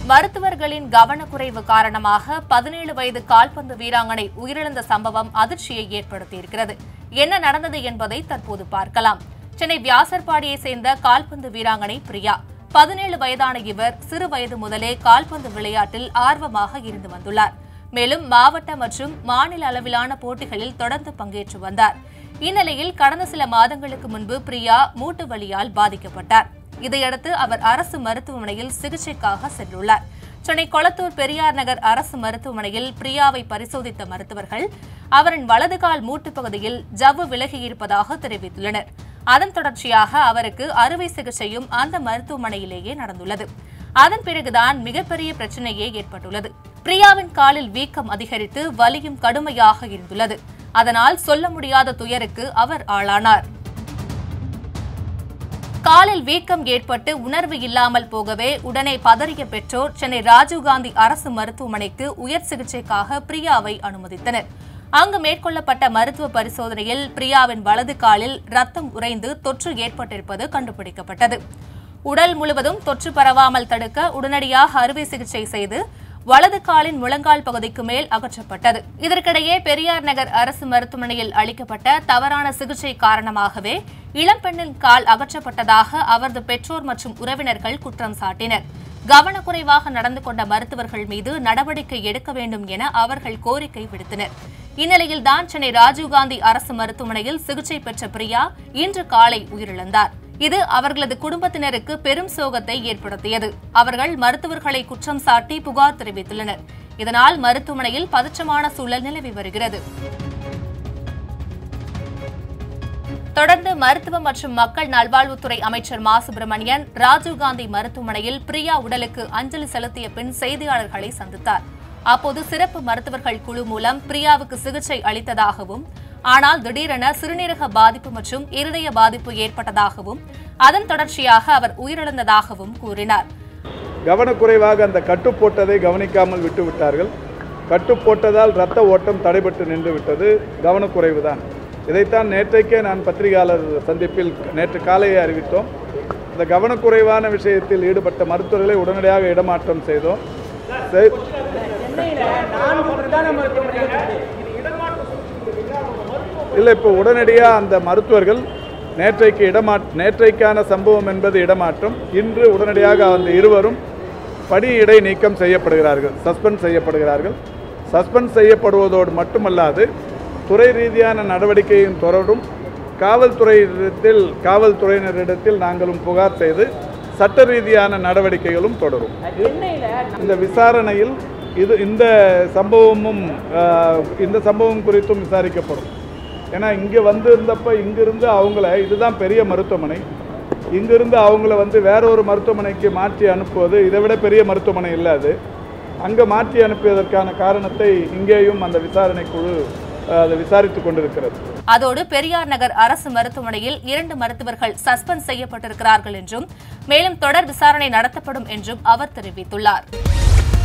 மருத்துவர்களின் கவனக்குறைவு காரணமாக 17 வயது கால்பந்து வீராங்கனை உயிரிழந்த சம்பவம் அதிர்ச்சியை ஏற்படுத்தியிருக்கிறது. என்ன நடந்தது என்பதை தற்போது பார்க்கலாம். சென்னை வியாசர்பாடியை சேர்ந்த கால்பந்து வீராங்கனை பிரியா. 17 வயதான இவர் சிறு வயது முதலே கால்பந்து விளையாட்டில் ஆர்வமாக இருந்து வந்துள்ளார். மேலும் மாவட்ட மற்றும் மாநில அளவிலான போட்டிகளில் தொடர்ந்து பங்கேற்று வந்தார். இந்நிலையில் கடந்த சில மாதங்களுக்கு முன்பு பிரியா மூட்டு வலியால் பாதிக்கப்பட்டார். இதையடுத்து அவர் அரசு மருத்துவமனையில் சிகிச்சைக்காக சென்றுள்ளார். சென்னை கொளத்தூர் பெரியார் நகர் அரசு மருத்துவமனையில் பிரியாவை பரிசோதித்த மருத்துவர்கள் அவரின் வலது கால் மூட்டு பகுதியில் ஜவ்வு விலகியிருப்பதாக தெரிவித்துள்ளனர். அதன் தொடர்ச்சியாக அவருக்கு அறுவை சிகிச்சையும் அந்த மருத்துவமனையிலேயே நடந்துள்ளது. அதன் பிறகுதான் மிகப்பெரிய பிரச்சனையே ஏற்பட்டுள்ளது. பிரியாவின் காலில் வீக்கம் அதிகரித்து வலியும் கடுமையாக இருந்துள்ளது. அதனால் சொல்ல முடியாத துயருக்கு அவர் ஆளானார். காலில் வீக்கம் ஏற்பட்டு உணர்வு இல்லாமல் போகவே உடனே பதறிய பெற்றோர் சென்னை ராஜீவ்காந்தி அரசு மருத்துவமனைக்கு உயர் சிகிச்சைக்காக பிரியாவை அனுமதித்தனர். அங்கு மேற்கொள்ளப்பட்ட மருத்துவ பரிசோதனையில் பிரியாவின் வலது காலில் ரத்தம் உறைந்து தொற்று ஏற்பட்டிருப்பது கண்டுபிடிக்கப்பட்டது. உடல் முழுவதும் தொற்று பரவாமல் தடுக்க உடனடியாக அறுவை சிகிச்சை செய்து வலது காலின் முழங்கால் பகுதிக்கு மேல் அகற்றப்பட்டது. இதற்கிடையே பெரியார் நகர் அரசு மருத்துவமனையில் அளிக்கப்பட்ட தவறான சிகிச்சை காரணமாகவே இளம்பெண்ணின் கால் அகற்றப்பட்டதாக அவரது பெற்றோர் மற்றும் உறவினர்கள் குற்றம் சாட்டினர். கவனக்குறைவாக நடந்து கொண்ட மருத்துவர்கள் மீது நடவடிக்கை எடுக்க வேண்டும் என அவர்கள் கோரிக்கை விடுத்தனர். இந்நிலையில்தான் சென்னை ராஜீவ்காந்தி அரசு மருத்துவமனையில் சிகிச்சை பெற்ற பிரியா இன்று காலை உயிரிழந்தார். இது அவர்களது குடும்பத்தினருக்கு பெரும் சோகத்தை ஏற்படுத்தியது. அவர்கள் மருத்துவர்களை குற்றம் சாட்டி புகார் தெரிவித்துள்ளனர். இதனால் மருத்துவமனையில் பதற்றமான சூழல் நிலவி வருகிறது. தொடர்ந்து மருத்துவ மற்றும் மக்கள் நல்வாழ்வுத்துறை அமைச்சர் மா சுப்பிரமணியன் ராஜீவ்காந்தி மருத்துவமனையில் பிரியா உடலுக்கு அஞ்சலி செலுத்திய பின் செய்தியாளர்களை சந்தித்தார். அப்போது சிறப்பு மருத்துவர்கள் குழு மூலம் பிரியாவுக்கு சிகிச்சை அளித்ததாகவும், ஆனால் திடீரென சிறுநீரக பாதிப்பு மற்றும் இருதய பாதிப்பு ஏற்பட்டதாகவும் அதன் தொடர்ச்சியாக அவர் உயிரிழந்ததாகவும் கூறினார். கவனக்குறைவாக அந்த கட்டு போட்டதை கவனிக்காமல் விட்டுவிட்டார்கள். கட்டு போட்டதால் இரத்த ஓட்டம் தடைபட்டு நின்று விட்டது. கவனக்குறைவுதான். இதைத்தான் நேற்றைக்கே நான் பத்திரிகையாளர் சந்திப்பில் நேற்று காலையே அறிவித்தோம். இந்த கவனக்குறைவான விஷயத்தில் ஈடுபட்ட மருத்துவர்களை உடனடியாக இடமாற்றம் செய்தோம். இல்லை, இப்போ உடனடியாக அந்த மருத்துவர்கள் நேற்றைக்கான சம்பவம் என்பது இடமாற்றம். இன்று உடனடியாக அந்த இருவரும் பணியிடை நீக்கம் செய்யப்படுகிறார்கள், சஸ்பெண்ட் செய்யப்படுகிறார்கள். சஸ்பெண்ட் செய்யப்படுவதோடு மட்டுமல்லாது துறை ரீதியான நடவடிக்கையும் தொடரும். காவல்துறையினரிடத்தில் நாங்களும் புகார் செய்து சட்ட ரீதியான நடவடிக்கைகளும் தொடரும். இந்த விசாரணையில் இந்த சம்பவம் குறித்தும் விசாரிக்கப்படும். ஏன்னா இங்கே வந்திருந்தப்ப இங்கிருந்து இதுதான் பெரிய மருத்துவமனை, இங்கிருந்து அவங்கள வேற ஒரு மருத்துவமனைக்கு மாற்றி அனுப்புவது இதை விட பெரிய மருத்துவமனை இல்லாது. அங்கே மாற்றி அனுப்பியதற்கான காரணத்தை இங்கேயும் அந்த விசாரணை குழு அதை விசாரித்துக் கொண்டிருக்கிறது. அதோடு பெரியார் நகர் அரசு மருத்துவமனையில் 2 மருத்துவர்கள் சஸ்பெண்ட் செய்யப்பட்டிருக்கிறார்கள் என்றும் மேலும் தொடர் விசாரணை நடத்தப்படும் என்றும் அவர் தெரிவித்துள்ளார்.